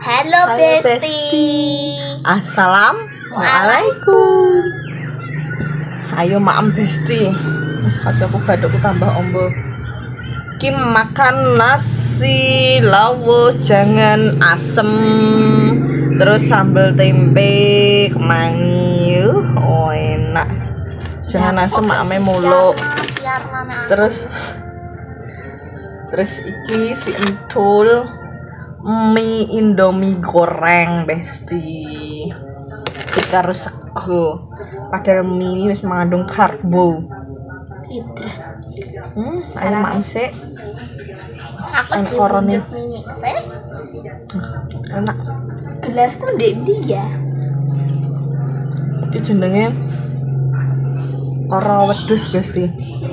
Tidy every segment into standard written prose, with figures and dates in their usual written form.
Halo Besti. Assalamualaikum. Ayo maem Besti. Aku badukku tambah ombo. Ki makan nasi lawo jangan asem. Terus sambal tempe kemangi. Oh enak. Jangan asem maeme mulu. Terus iki si entul mie Indomie goreng Besti. Karo sego. Padahal mie ini wis mengandung karbo. Ayo maem sik. Aku korone. Enak. Gelasku ndek ndi ya? Iki jenenge karo wedhus Besti.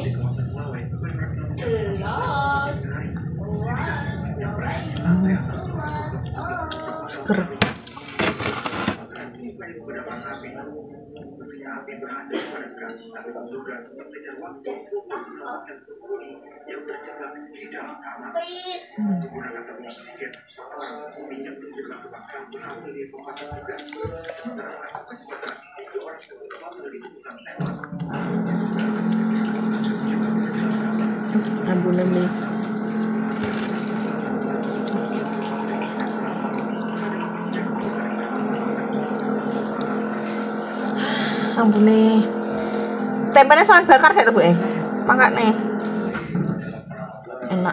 Seger. Ambune mie. Ambune tempenya sama bakar sik to, Bu. Mangkane. Enak.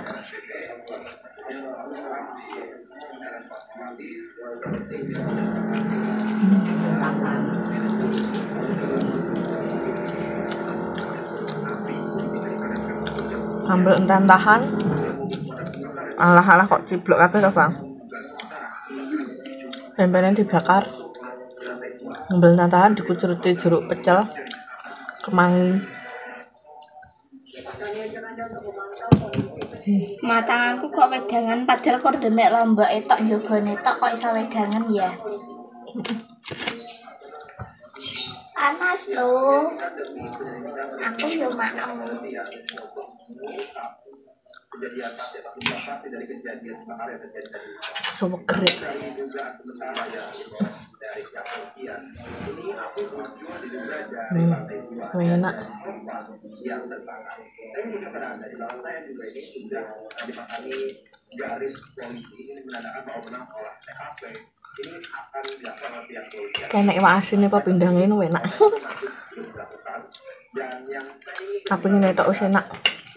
Sambal entahan. Alah kok ciblok kabeh to, Bang. Tempenya dibakar. Sambal entahan dikucuruti jeruk pecel. Kemangi. Matanganku kok wedangan padahal kok demek lombok etok njogone tok kok iso wedangan ya. Panas lho. Aku yo maem. Seger. Enak. Kena iwak asin apa pindangnya ini enak. Tapi ini tok wis enak.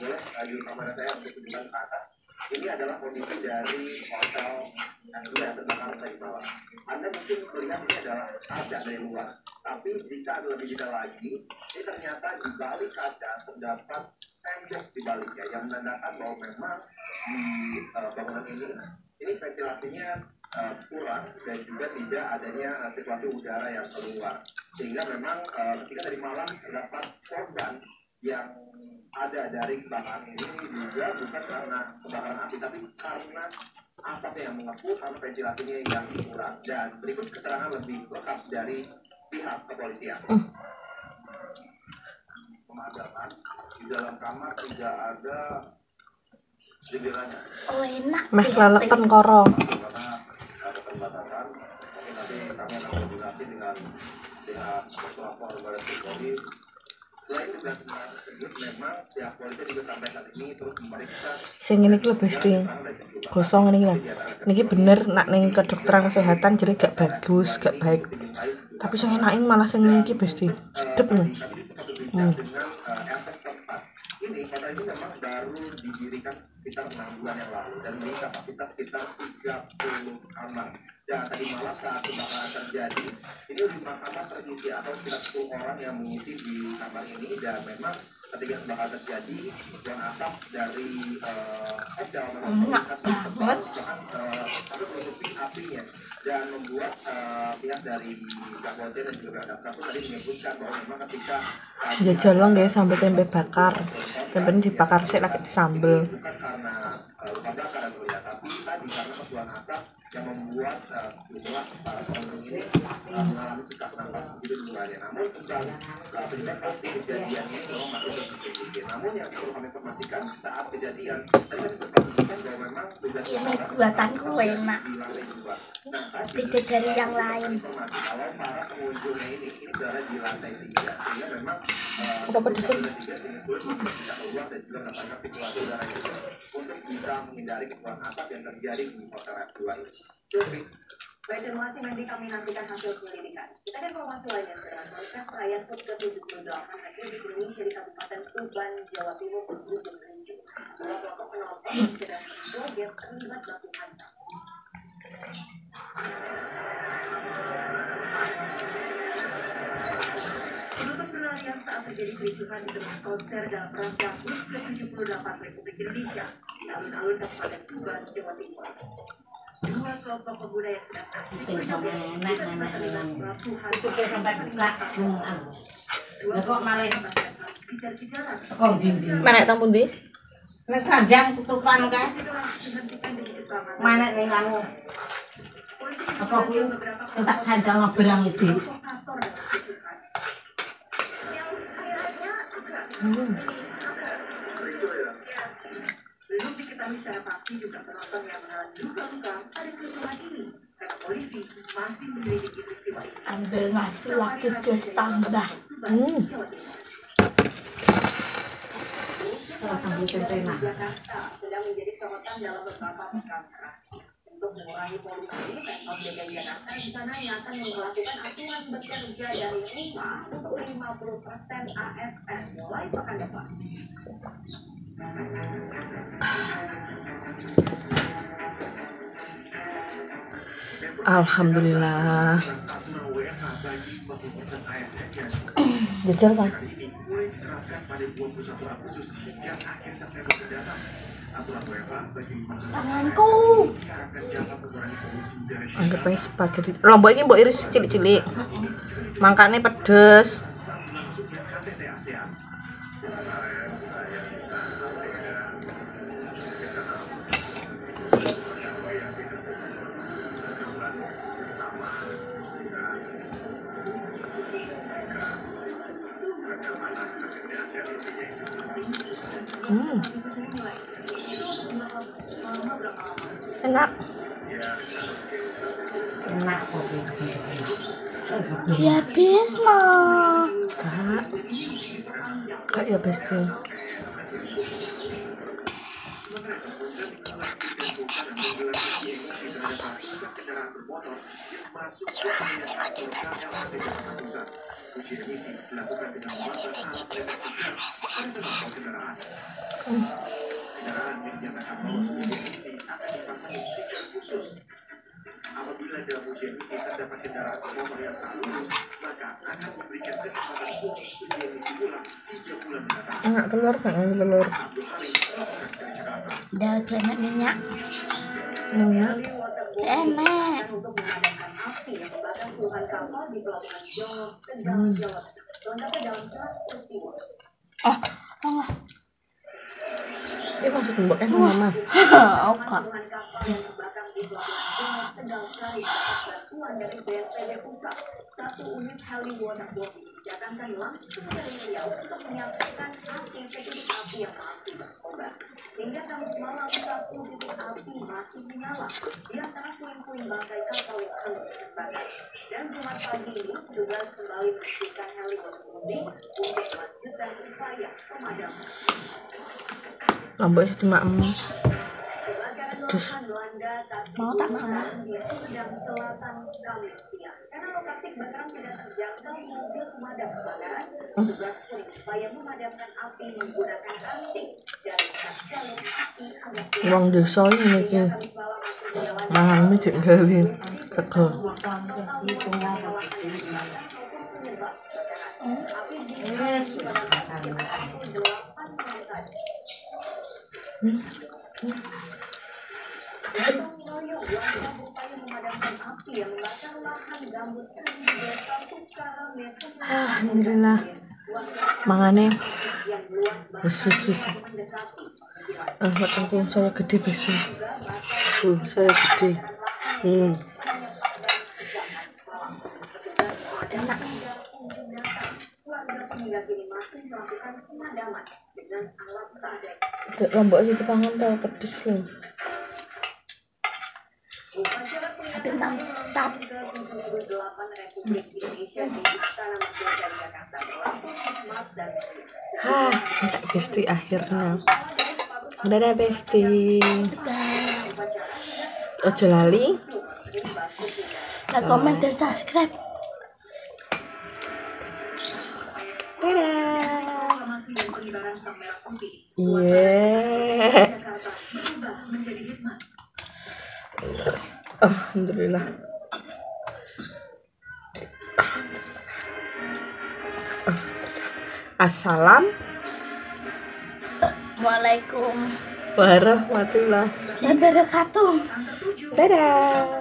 Ini adalah kondisi dari hotel yang sudah terbakar tadi malam. Anda mungkin melihat ini adalah kaca dari luar, tapi jika lebih detail lagi, ini ternyata di balik kaca terdapat tembok di baliknya yang menandakan bahwa memang di bangunan ini ventilasinya kurang dan juga tidak adanya sirkulasi udara yang keluar, sehingga memang ketika tadi malam terdapat korban yang ada dari kebakaran ini juga bukan karena kebakaran api, tapi karena asapnya yang mengepul karena ventilasinya yang kurang. Dan berikut keterangan lebih lengkap dari pihak kepolisian. Pemadaman di dalam kamar tidak ada jendelanya. Oh enak. Meh lelepen koro. Karena ada pembatasan, mungkin nanti kami akan koordinasi dengan pihak Puslapor Barat Polri. Selain tugas tersebut, memang pihak polisi juga sampai saat ini terus memeriksa. Sing ini ki Besti. Gosong ini lah. Niki bener nak ning kedokteran kesehatan jadi gak bagus, gak baik. Tapi sing enakin malah sing iki Besti. Sedep nih. Ini hotel ini memang baru didirikan sekitar 6 bulan yang lalu dan memiliki kapasitas sekitar 30 kamar. Dan tadi malam saat kebakaran terjadi, ini 5 kamar terisi atau sekitar 10 orang yang mengisi di kamar ini. Dan memang ketika kebakaran terjadi, yang asap dari hotel memang terlihat sampai menutupi apinya dan membuat pihak dari kepolisian dan juga Damkar tadi menyebutkan bahwa memang ketika Jajal guys sampai tempe bakar. Tempe ini dibakar sik lagi disambel. bukan karena luka bakar ya, tapi tadi karena kepulan asap yang membuat jumlah para pengunjung ini mengalami sesak nafas begitu jumlahnya. Namun tentang penyebab pasti kejadiannya itu memang masih terus diselidiki. Namun yang perlu kami informasikan saat kejadian tadi kami sempat sebutkan bahwa memang tugas Ini buatanku enak, beda dari yang lain. kalau para pengunjungnya ini berada di lantai 3 sehingga memang Dapat di sini. bisa keluar dan juga mendapatkan sirkulasi udara juga untuk bisa menghindari kepulan asap yang terjadi di hotel F2 ini. Baik, terima kasih Mandy, kami nantikan hasil penyelidikan. Kita ke informasi lainnya, konser perayaan HUT ke-78 Republik Indonesia di Kabupaten Tuban, Jawa Timur berujung ricuh. Dua kelompok penonton yang sedang berjoget terlibat baku hantam. Penutup perayaan saat terjadi kericuhan di tempat konser dalam rangka HUT ke-78 Republik Indonesia di alun-alun Kabupaten Tuban, Jawa Timur. Dua kelompok pemuda yang sedang asyik berjoget Mana tampun di? Nek keranjang tutupan kae. Mana ning anu. Apa kuwi tak sandal ngobrang iki. Belum diketahui secara pasti juga penonton yang mengalami luka-luka pada kerusuhan ini. Karena polisi masih menyelidiki peristiwa ini. Ambil nasi lagi terus tambah. Jakarta sedang menjadi sorotan dalam beberapa pekan terakhir. Untuk mengurangi polusi, Pemprov DKI Jakarta rencananya akan memperlakukan aturan bekerja dari rumah untuk 50% ASN mulai pekan depan. Alhamdulillah. Jajal Pak. Tanganku. Anggap aja spaghetti. Lombok ini mbok iris cilik-cilik. Mangkane pedes. Enak. Enak kok. Ya bisa. Kak ya besti. Apabila dalam uji emisi terdapat kendaraan bermotor yang tak lulus, maka akan memberikan kesempatan untuk uji emisi ulang 3 bulan mendatang. Enak telur, telur. Udah enak minyak. Minyak. Enak. Untuk memadamkan api yang membakar puluhan kapal di pelabuhan Jongok, Tegal, Jawa Tengah. Selengkapnya dalam kelas peristiwa. Ini maksud mbok enak mama. Oke. Puluhan kapal yang terbakar di pelabuhan Jongok, Tegal, Sari dapat bantuan dari BNPB Pusat. 1 unit heli waterbombing dijatuhkan langsung dari Riau untuk menyalakan api titik api yang masih berkobar. Hingga Kamis malam 1 titik api masih menyala di antara puing-puing bangkai kapal yang terus terbakar. Dan Jumat pagi ini petugas kembali menghentikan heli waterbombing untuk melanjutkan upaya pemadaman. Lombok cuma Kebakaran melanda Mau tak mau? di Sumedang Selatan Kamis siang. Karena lokasi kebakaran tidak terjangkau mobil pemadam kebakaran, petugas pun berupaya memadamkan api menggunakan ranting dan jalur api agar wong desa ini iki. Mangan mie cek gawe teko. Alhamdulillah. Mangane wis. Matangku saya gede besti. Saya gede. Enak. Warga hingga kini masih melakukan pemadaman dengan alat seadanya. Dek lombok iki pangan tau pedes lho. Upacara Tapi mantap. ke-78 Republik Indonesia di Istana Merdeka Jakarta berlangsung hikmat dan Hah, enggak Besti akhirnya. Dadah Besti. Ojo lali. Like, comment, dan subscribe. Dadah. proklamasi dan pengibaran sang merah putih. Yeah. Jakarta berubah menjadi hikmat. Alhamdulillah. Assalamualaikum warahmatullahi wabarakatuh. Dadah.